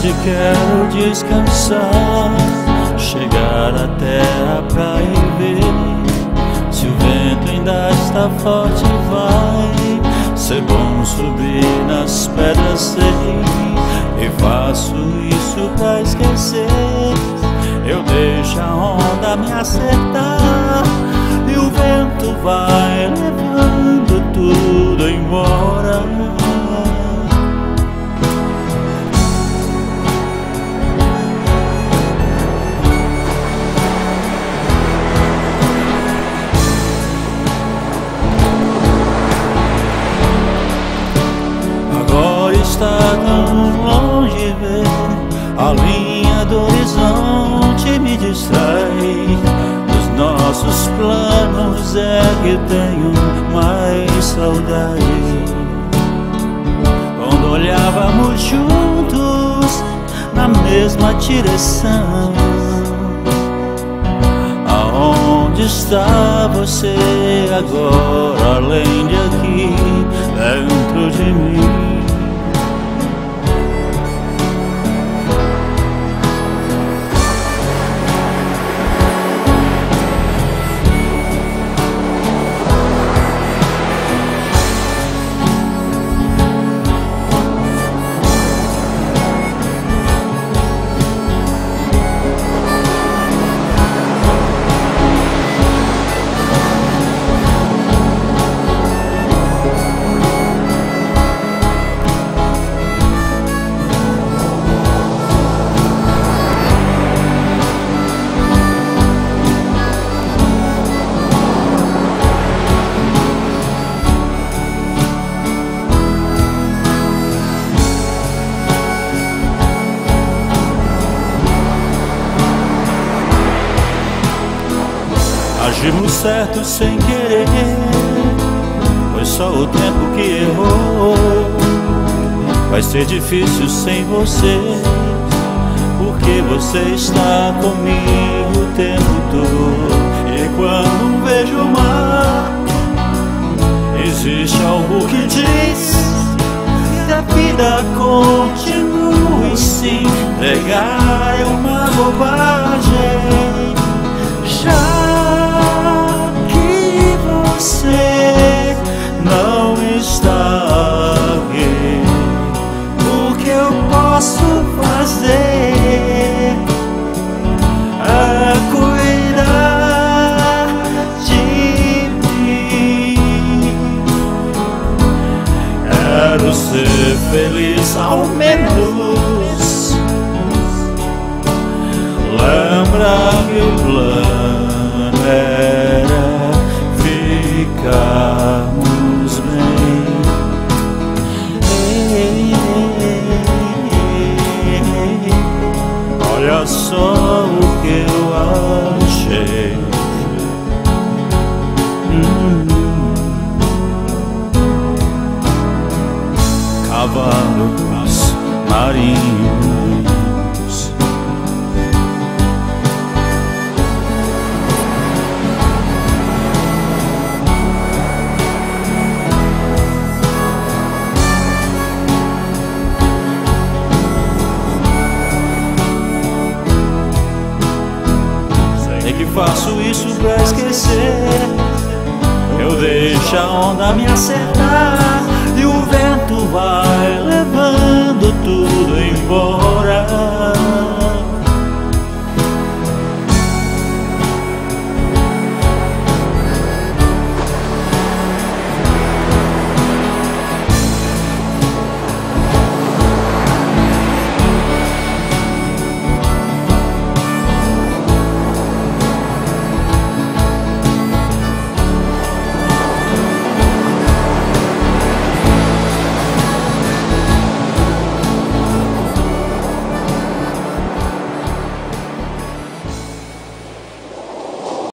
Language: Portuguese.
tarde quero descansar, chegar à terra pra ir ver se o vento ainda está forte. Vai ser bom subir nas pedras, sei, e faço isso pra esquecer. Eu deixo a onda me acertar e o vento vai levando tudo embora. Agora está tão longe, ver a linha do horizonte me distrai. Dos nossos planos é que tenho mais saudade. Quando olhávamos juntos na mesma direção, aonde está você agora, além de aqui, dentro de mim? Agimos certo sem querer, foi só o tempo que errou. Vai ser difícil sem você, porque você está comigo o tempo todo. E quando vejo o mar, existe algo que diz que a vida continua, e se entregar é uma bobagem. Já você não está aqui, o que eu posso fazer é cuidar de mim. Quero ser feliz ao menos. Lembra que o plano era ficarmos bem. Olha só o que eu achei. Cavalos marinhos, que faço isso pra esquecer. Eu deixo a onda me acertar e o vento vai levando tudo embora.